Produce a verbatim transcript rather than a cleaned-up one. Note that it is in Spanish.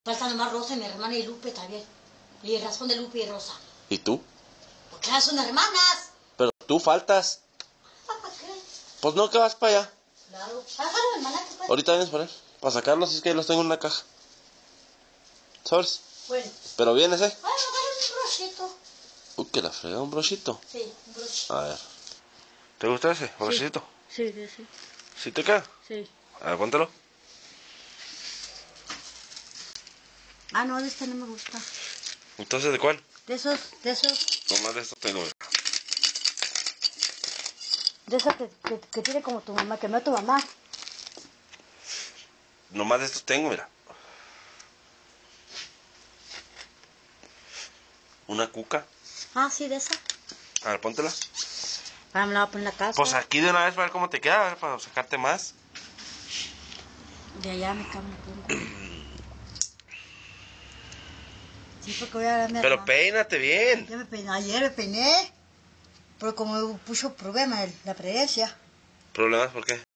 Falta nomás Rosa y mi hermana y Lupe también. Y el raspón de Lupe y Rosa. ¿Y tú? Porque ellas son hermanas. Pero tú faltas. ¿Para qué? Pues no, que vas para allá. Claro. Pájaro, hermana, ¿qué pasa? Ahorita vienes por él. Para sacarlos, es que los tengo en una caja. ¿Sabes? Bueno. Pero vienes, ¿eh? Bueno, dale un brochito. Uy, que la frega, un brochito. Sí, un brochito. A ver. ¿Te gusta ese brochito? Sí, sí, sí. ¿Sí te queda? Sí. A ver, póntelo. Ah, no, de este no me gusta. Entonces, ¿de cuál? De esos, de esos, Nomás de estos tengo. de esos que, que, que tiene como tu mamá, que me da tu mamá. Nomás de estos tengo, mira. Una cuca. Ah, sí, de esa. A ver, póntela. Ahora me la voy a poner en la casa. Pues aquí de una vez para ver cómo te queda, a ver, para sacarte más. De allá me cabe un poco. Sí, porque voy a dar a mi Pero hermana. peínate bien. Ya me peiné, ayer me peiné. Pero como puso problema la presencia. ¿Problemas por qué?